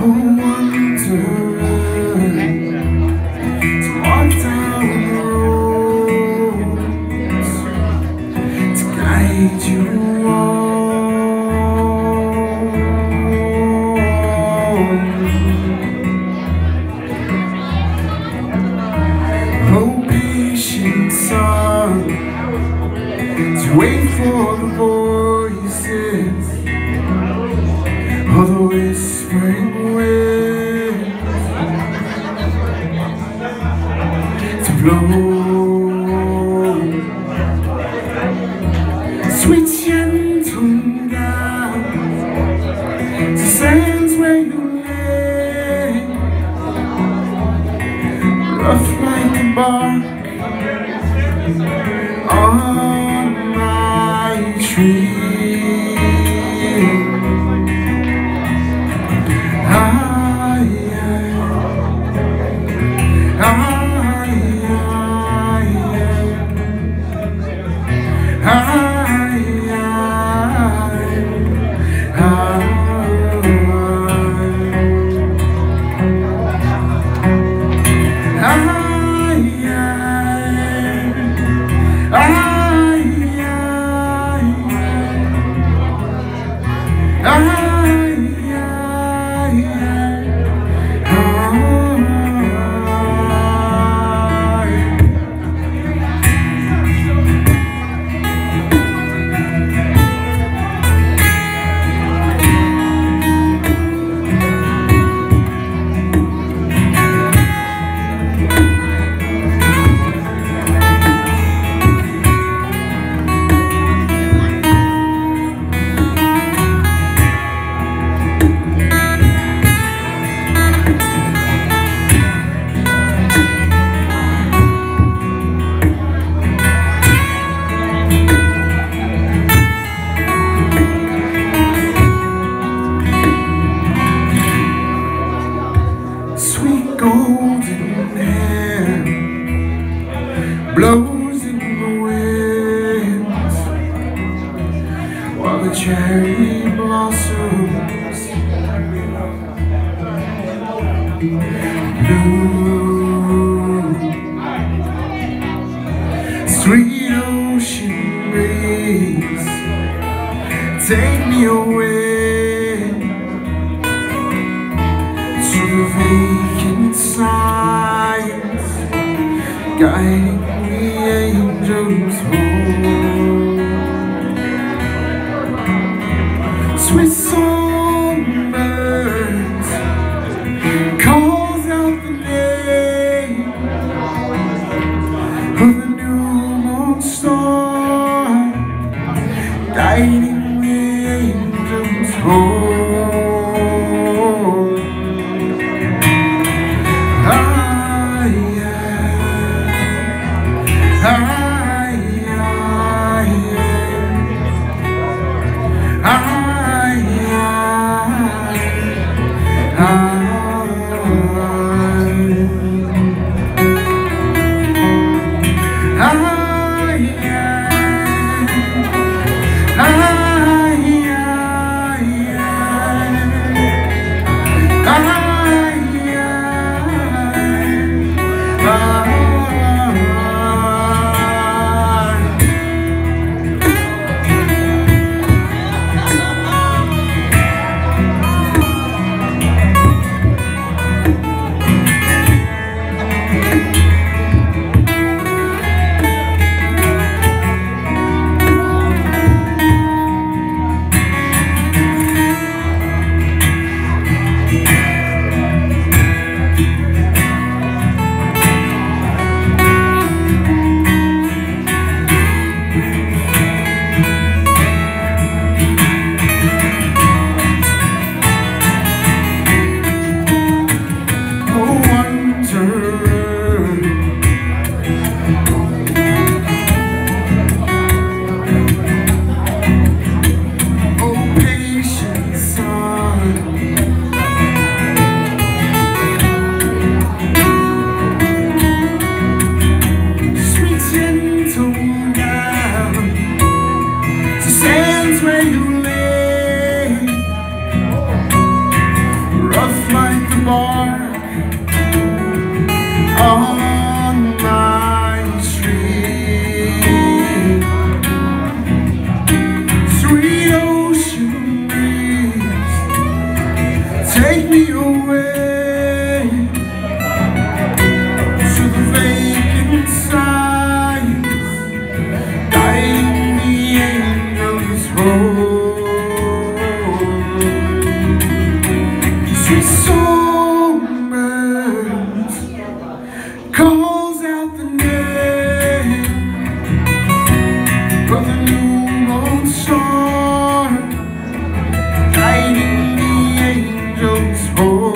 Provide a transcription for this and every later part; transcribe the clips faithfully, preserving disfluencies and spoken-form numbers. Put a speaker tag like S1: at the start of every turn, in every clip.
S1: wonder to walk down the road to guide you on. Oh, patient son, to wait for the voices of the whispering wind to blow. Sweet gentle down to sands where you lay, rough like a bark on my tree. Golden hair blows in the wind while the cherry blossoms bloom. Sweet ocean breeze, take me away to the vacant signs, guiding the angels home. Sweet songbirds calls out the name of the new moon star, guiding the angels home. Sweet songbirds calls out the name of the new Lone Star, guiding the angels home.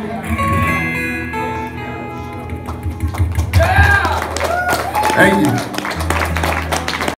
S1: Thank you.